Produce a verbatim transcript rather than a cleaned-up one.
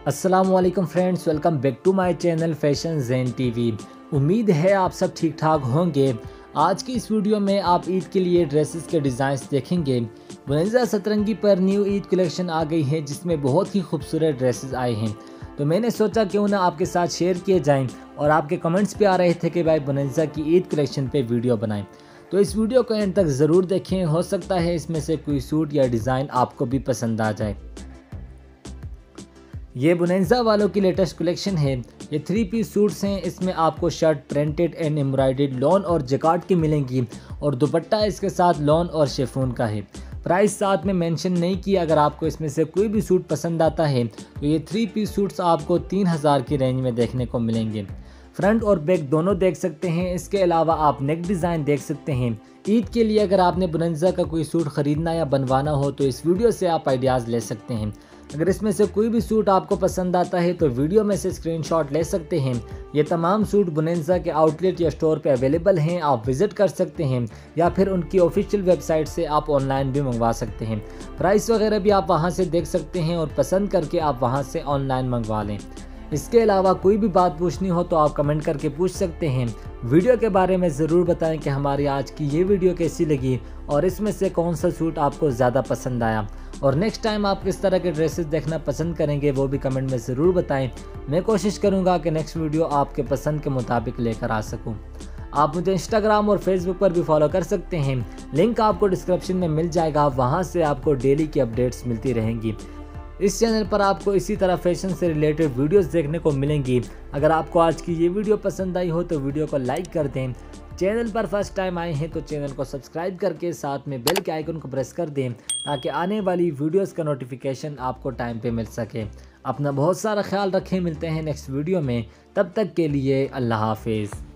अस्सलामुअलैकुम friends, welcome back to my channel fashion Zain TV. उम्मीद है आप सब ठीक ठाक होंगे। आज की इस वीडियो में आप ईद के लिए ड्रेसेस के डिज़ाइंस देखेंगे। बुनैज़ा सतरंगी पर न्यू ईद कलेक्शन आ गई है जिसमें बहुत ही खूबसूरत ड्रेसेस आए हैं, तो मैंने सोचा क्यों ना आपके साथ शेयर किए जाएं। और आपके कमेंट्स पे आ रहे थे कि भाई बुनैज़ा की ईद कलेक्शन पे वीडियो बनाएं, तो इस वीडियो को एंड तक ज़रूर देखें। हो सकता है इसमें से कोई सूट या डिज़ाइन आपको भी पसंद आ जाए। ये बुनैज़ा वालों की लेटेस्ट कलेक्शन है। ये थ्री पीस सूट्स हैं। इसमें आपको shirt printed and embroidered lawn और जैकार्ड की मिलेंगी और दुपट्टा इसके साथ लॉन और शिफॉन का है। प्राइस साथ में मेंशन नहीं किया। अगर आपको इसमें से कोई भी सूट पसंद आता है तो ये थ्री पीस सूट्स आपको तीन हज़ार की रेंज में देखने को मिलेंगे। फ्रंट और बैक दोनों देख सकते हैं। इसके अलावा आप नेक डिज़ाइन देख सकते हैं। ईद के लिए अगर आपने बुनैज़ा का कोई सूट ख़रीदना या बनवाना हो तो इस वीडियो से आप आइडियाज़ ले सकते हैं। अगर इसमें से कोई भी सूट आपको पसंद आता है तो वीडियो में से स्क्रीनशॉट ले सकते हैं। ये तमाम सूट बुनैज़ा के आउटलेट या स्टोर पे अवेलेबल हैं, आप विज़िट कर सकते हैं या फिर उनकी ऑफिशियल वेबसाइट से आप ऑनलाइन भी मंगवा सकते हैं। प्राइस वगैरह भी आप वहां से देख सकते हैं और पसंद करके आप वहां से ऑनलाइन मंगवा लें। इसके अलावा कोई भी बात पूछनी हो तो आप कमेंट करके पूछ सकते हैं। वीडियो के बारे में ज़रूर बताएं कि हमारी आज की ये वीडियो कैसी लगी और इसमें से कौन सा सूट आपको ज़्यादा पसंद आया, और नेक्स्ट टाइम आप किस तरह के ड्रेसेस देखना पसंद करेंगे वो भी कमेंट में ज़रूर बताएं। मैं कोशिश करूँगा कि नेक्स्ट वीडियो आपके पसंद के मुताबिक लेकर आ सकूँ। आप मुझे इंस्टाग्राम और फेसबुक पर भी फॉलो कर सकते हैं, लिंक आपको डिस्क्रिप्शन में मिल जाएगा। वहाँ से आपको डेली की अपडेट्स मिलती रहेंगी। इस चैनल पर आपको इसी तरह फैशन से रिलेटेड वीडियोस देखने को मिलेंगी। अगर आपको आज की ये वीडियो पसंद आई हो तो वीडियो को लाइक कर दें। चैनल पर फर्स्ट टाइम आए हैं तो चैनल को सब्सक्राइब करके साथ में बेल के आइकन को प्रेस कर दें ताकि आने वाली वीडियोस का नोटिफिकेशन आपको टाइम पे मिल सके। अपना बहुत सारा ख्याल रखें। मिलते हैं नेक्स्ट वीडियो में, तब तक के लिए अल्लाह हाफिज़।